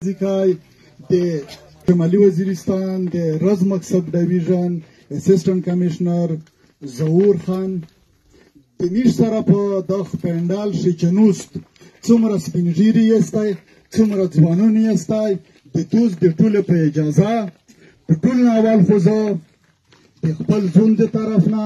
ځکه د شمالي وزیرستان د رزمک سب ډیویژن اسسټنټ کمشنر ظهور خان د میش سره په دغه پنډال شچنوست څومره سپین ږیري یستی څومره ځوانان یستی د دوست د ټولو په اجازه د ټول نه اول خو زه د خپل ژوند د طرف نه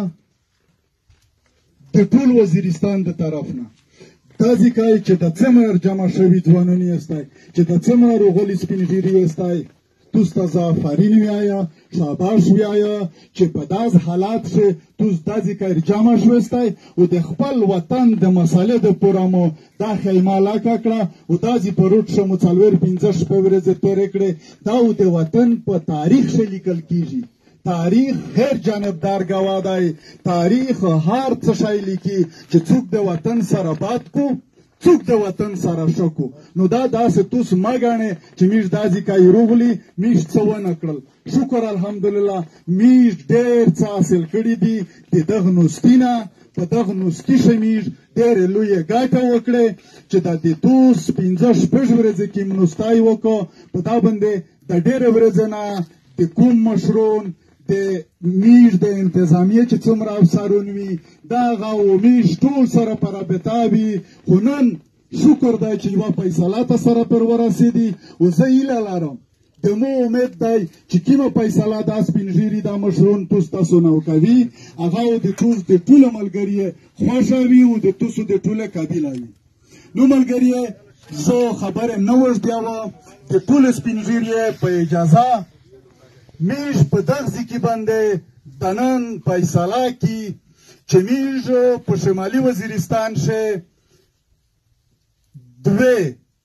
د ټول وزیرستان د طرف نه دا ځکه چې د څومره جمع شوي ځوانان یستی چې د څومره روغلي سپین ږیري یستی توس ته زه آفرین ویایه شاباش ویایه چې په داس حالات کې توس دا ځکه جمع شوستی او د خپل وطن د مسالې د پوره مو دا خیمه لاکه کړه او داسې په روټ شه مو څلور پنځه شپې ورځې تېرې کړې دا د وطن په تاریخ کې لیکل کیږي تاریخ هر جانبدار گواه دی تاریخ هر څه شی لیکي چې څوک د وطن سره باد کو څوک د وطن سره شکو نو دا داسې توس مه ګڼې چې میش دا ځکه یې روغلي میش څه ونه کړل شکر الحمدلله میش ډېر څه حاصل کړي دي د دغه نوستي نه په دغه نوستي ښه میش ډېرې لویې ګټه وکړې چې دا د دوس پنځه شپږ ورځې کې نوستی وکړو په دا باندې د ډېرې ورځې نه د کوم مشرون د میش د انتظامیه چې څومره افسرون وي د هغه او میش ټول سره په رابطه وي خو نن شکر دی چې یوه فیصله ته سره پر ورسېدي او زه هیله لرم د مو امید دی چې کومه فیصله دا سپین ږیري دا مشرون توس تاسو نه کوي هغه د توس د ټولو ملګري خوښه وي او د توسو د ټوله قبیله وي نو ملګري زه خبرې نه اوږدوم د ټولو سپین ږیري په اجازه میش په دغه ځکې باندې د نن فیصله کې چې میش په شمالي وزیرستان کې دوې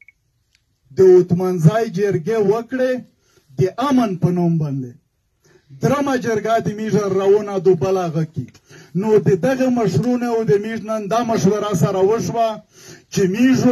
د اوتمنځای جرګې وکړې د امن په نوم باندې درمه جرګه د میش روونه دو بلاغه کې نو د دغه مشرونه او د میش نن دا مشوره سره وشوه چې میش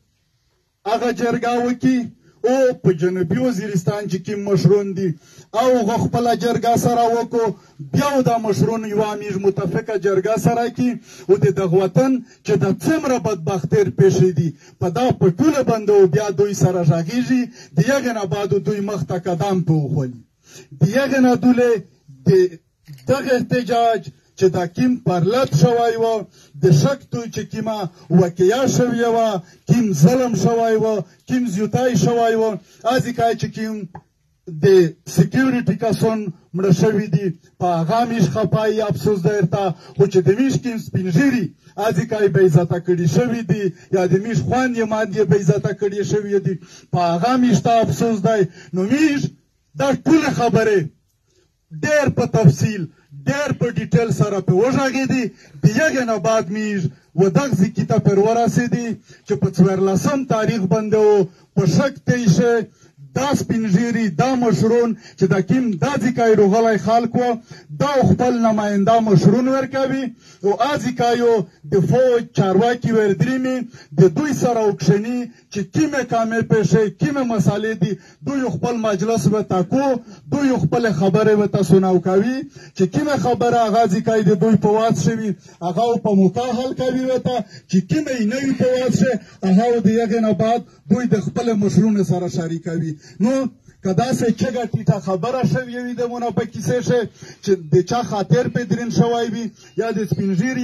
هغه جرګه وکړي او په جنوبي وزیرستان چې کوم مشرون دي او خپله جرګه سره وکړو بیا دا مشرون یوه میش متفقه جرګه سره کړي او د دغه وطن چې د څومره بدبختۍ پیښې دي په دا په ټوله باندې او بیا دوی سره غږېږي د هغې نه بعد دوی مخ ته قدم په وخولي د هغې نه دوی د دغه احتجاج چې دا کیم پرلط شوی و د شک توی چې کیمه وقعه شوې وه کیم ظلم شوی و کیم زیوتی شوی و ځکه چې کیم د سکیورټي کسان مړه شوي دي په هغه میش خفایي افسوس دی ورته خو چې د میش کیم سپین ږیري ځکه یې بېعزته کړي شوي دي یا د میش خویندې ماندې بېعزته کړي شوي دي په هغه میش ته افسوس دی نو میش دا ټولې خبرې ډېر په تفصیل ډېر په ډیټیل سره پې وغږېدي د هغې نه بعد میش و دغه ځکې ته پر ورسېدي چې په 14 تاریخ باندې و په شک تی شي دا سپین ږیري دا مشرون چې دا کیم دا ځکه یې روغلی خلک و دا خپل نماینده مشرون ورکوي او ځکه یو د فوج چارواکي وردرېمي د دوی سره وکښني چې کومې کامې پیښې کومې مسالې دي دوی خپل مجلس ورته کو دوی خپلې خبرې ورته سناو کوي چې کومې خبره هغه ځکه د دوی په واس شوي هغه په موقع حل کوي ورته چې کومې یې نه وي په واس شي هغه د هغې نه بعد دوی د خپلو مشرونو سره شریکوي نو که داسې چږه ټیټه خبره شوې وي د مونه په کیسې شي چې د چا خاطر پې درین شوی وي یا د سپین ږیري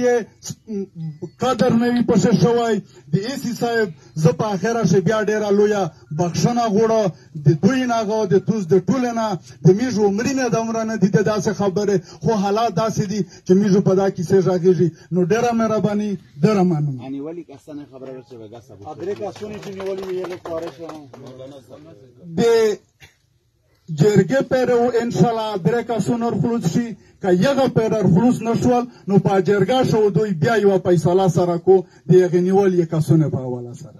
قدر نه وي پسې شوی د ایسي صاحب زه په اخره شي بیا ډېره لویه بخښنه غواړه د دوی نه هغه د توس د ټولو نه د میژ عمري نه دومره نه دي د داسې خبرې خو حالات داسې دي چې میژو په دا کیسې غږېږي نو ډېره مهرباني ډېره مننه د جرګې پیرو انشاءالله درې کسونه خلوص شي که یغه پیره خلوص نه شول نو په جرګه شو دوی بیا یوه فیصله سره کو د هغې نیول یې کسونه په حواله سره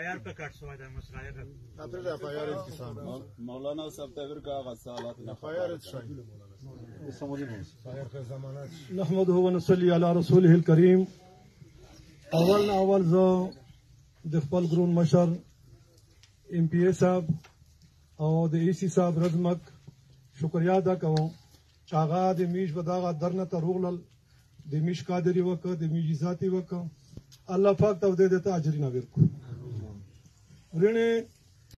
مولانا صاحب تغیر کا غسالات نحمده ونصلي علی رسوله الکریم اول نه اول زه د خپل ګرون مشر ام پی ای صاحب او د ای سی صاحب رزمک شکریا ادا کوم چې هغه د میش په دغه درنه ته روغلل د میش قادري وکړه د میش ذاتي وکړه الله پاک ته د دې ته اجر نه ورکړي ورنه